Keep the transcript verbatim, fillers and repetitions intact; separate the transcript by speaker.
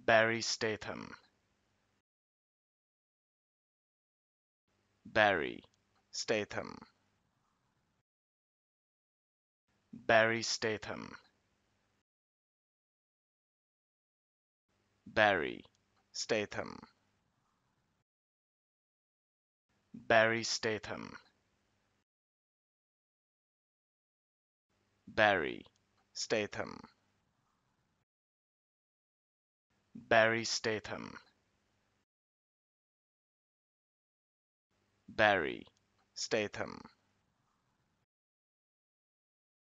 Speaker 1: Barry Statham. Barry Statham. Barry Statham. Barry Statham. Barry Statham. Barry Statham. Barry Statham. Barry Statham.